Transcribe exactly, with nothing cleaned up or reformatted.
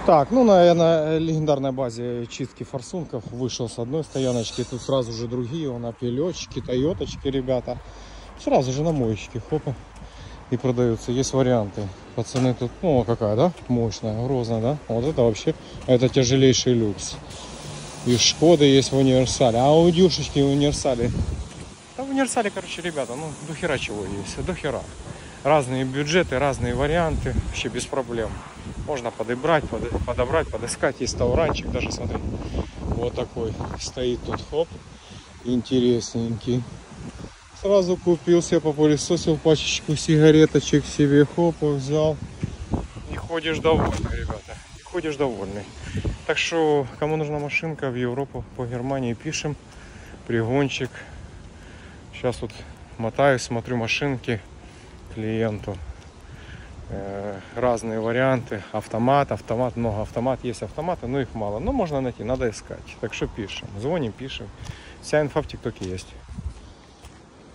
Так, ну на, на легендарной базе чистки форсунков вышел с одной стояночки, тут сразу же другие, он опелечки, тойоточки, ребята. Сразу же на моечке, хопа, и продаются. Есть варианты. Пацаны тут, ну какая, да? Мощная, грозная, да? Вот это вообще, это тяжелейший люкс. И Шкоды есть в универсале, а у Дюшечки в универсале. Да в универсале, короче, ребята, ну до хера чего есть, до хера. Разные бюджеты, разные варианты, вообще без проблем. Можно подобрать, под, подобрать, подыскать. Есть тауранчик даже, смотри. Вот такой стоит тут, хоп, интересненький. Сразу купил себе, попылесосил пачечку сигареточек себе, хоп, взял. И ходишь довольный, ребята. И ходишь довольный. Так что, кому нужна машинка в Европу, по Германии, пишем. Пригончик. Сейчас вот мотаюсь, смотрю машинки клиенту. Э, разные варианты. Автомат, автомат, много автомат. Есть автоматы, но их мало. Но можно найти, надо искать. Так что пишем. Звоним, пишем. Вся инфа в ТикТоке есть.